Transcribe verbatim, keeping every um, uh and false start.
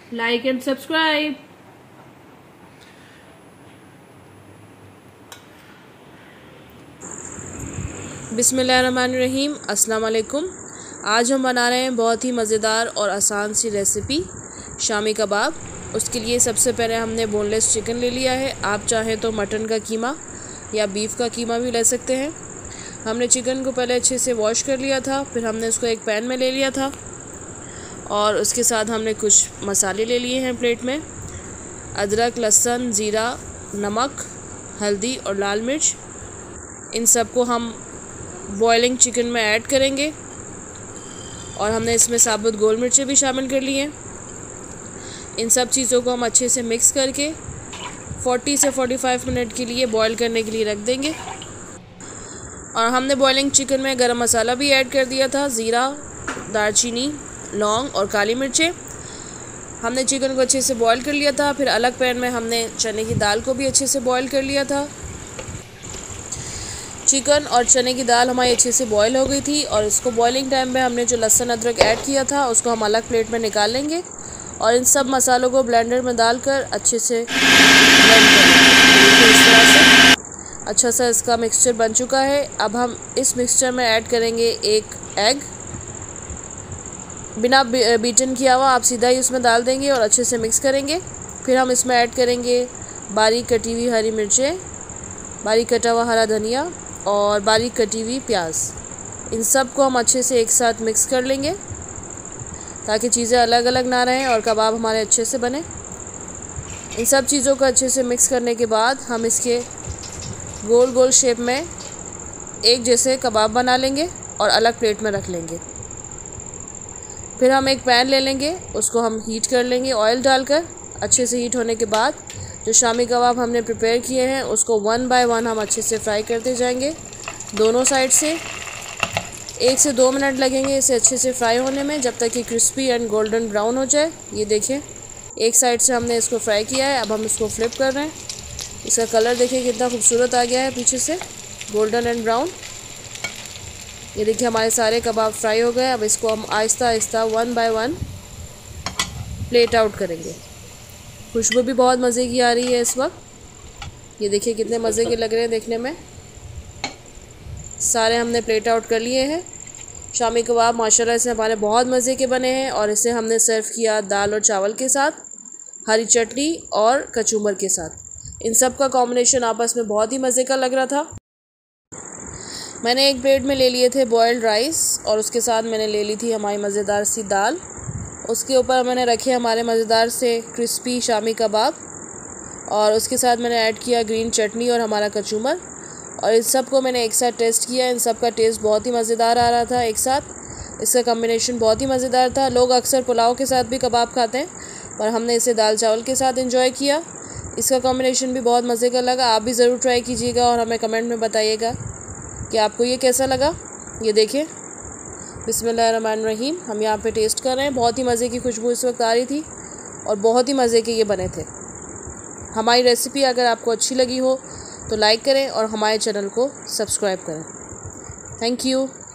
like and subscribe. बिस्मिल्लाहिर्रहमानिर्रहीम, अस्सलाम वालेकुम। आज हम बना रहे हैं बहुत ही मज़ेदार और आसान सी रेसिपी शामी कबाब। उसके लिए सबसे पहले हमने बोनलेस चिकन ले लिया है। आप चाहें तो मटन का कीमा या बीफ का कीमा भी ले सकते हैं। हमने चिकन को पहले अच्छे से वॉश कर लिया था, फिर हमने उसको एक पैन में ले लिया था और उसके साथ हमने कुछ मसाले ले लिए हैं प्लेट में। अदरक, लहसुन, ज़ीरा, नमक, हल्दी और लाल मिर्च, इन सब को हम बॉइलिंग चिकन में ऐड करेंगे और हमने इसमें साबुत गोल मिर्चें भी शामिल कर ली हैं। इन सब चीज़ों को हम अच्छे से मिक्स करके चालीस से पैंतालीस मिनट के लिए बॉईल करने के लिए रख देंगे। और हमने बॉइलिंग चिकन में गरम मसाला भी ऐड कर दिया था, ज़ीरा, दालचीनी, लौंग और काली मिर्चें। हमने चिकन को अच्छे से बॉईल कर लिया था। फिर अलग पैन में हमने चने की दाल को भी अच्छे से बॉईल कर लिया था। चिकन और चने की दाल हमारी अच्छे से बॉईल हो गई थी और इसको बॉइलिंग टाइम में हमने जो लहसुन अदरक ऐड किया था उसको हम अलग प्लेट में निकाल लेंगे और इन सब मसालों को ब्लेंडर में डालकर अच्छे से ब्लेंड करेंगे। इस तरह से अच्छा सा इसका मिक्सचर बन चुका है। अब हम इस मिक्सचर में ऐड करेंगे एक एग। बिना बीटन किया हुआ आप सीधा ही उसमें डाल देंगे और अच्छे से मिक्स करेंगे। फिर हम इसमें ऐड करेंगे बारीक कटी हुई हरी मिर्चें, बारीक कटा हुआ हरा धनिया और बारीक कटी हुई प्याज। इन सब को हम अच्छे से एक साथ मिक्स कर लेंगे ताकि चीज़ें अलग अलग ना रहें और कबाब हमारे अच्छे से बने। इन सब चीज़ों को अच्छे से मिक्स करने के बाद हम इसके गोल गोल शेप में एक जैसे कबाब बना लेंगे और अलग प्लेट में रख लेंगे। फिर हम एक पैन ले लेंगे, उसको हम हीट कर लेंगे ऑयल डालकर। अच्छे से हीट होने के बाद जो शामी कबाब हमने प्रिपेयर किए हैं उसको वन बाय वन हम अच्छे से फ्राई करते जाएंगे दोनों साइड से। एक से दो मिनट लगेंगे इसे अच्छे से फ्राई होने में, जब तक कि क्रिस्पी एंड गोल्डन ब्राउन हो जाए। ये देखिए, एक साइड से हमने इसको फ्राई किया है। अब हम इसको फ्लिप कर रहे हैं। इसका कलर देखिए कितना खूबसूरत आ गया है, पीछे से गोल्डन एंड ब्राउन। ये देखिए हमारे सारे कबाब फ्राई हो गए। अब इसको हम आहिस्ता आहिस्ता one by one plate out करेंगे। खुशबू भी बहुत मज़े की आ रही है इस वक्त। ये देखिए कितने मज़े के लग रहे हैं देखने में। सारे हमने प्लेट आउट कर लिए हैं। शामी कबाब माशाल्लाह से हमारे बहुत मज़े के बने हैं और इसे हमने सर्व किया दाल और चावल के साथ, हरी चटनी और कचूमर के साथ। इन सब का कॉम्बिनेशन आपस में बहुत ही मज़े का लग रहा था। मैंने एक प्लेट में ले लिए थे बॉयल्ड राइस और उसके साथ मैंने ले ली थी हमारी मज़ेदार सी दाल। उसके ऊपर मैंने रखे हमारे मज़ेदार से क्रिस्पी शामी कबाब और उसके साथ मैंने ऐड किया ग्रीन चटनी और हमारा कचूमर। और इस सब को मैंने एक साथ टेस्ट किया। इन सब का टेस्ट बहुत ही मज़ेदार आ रहा था एक साथ। इसका कॉम्बिनेशन बहुत ही मज़ेदार था। लोग अक्सर पुलाव के साथ भी कबाब खाते हैं पर हमने इसे दाल चावल के साथ एंजॉय किया। इसका कॉम्बिनेशन भी बहुत मज़े का लगा। आप भी ज़रूर ट्राई कीजिएगा और हमें कमेंट में बताइएगा कि आपको ये कैसा लगा। ये देखिए, बिस्मिल्लाहिर्रहमानिर्रहीम, हम यहाँ पे टेस्ट कर रहे हैं। बहुत ही मज़े की खुशबू इस वक्त आ रही थी और बहुत ही मज़े के ये बने थे। हमारी रेसिपी अगर आपको अच्छी लगी हो तो लाइक करें और हमारे चैनल को सब्सक्राइब करें। Thank you.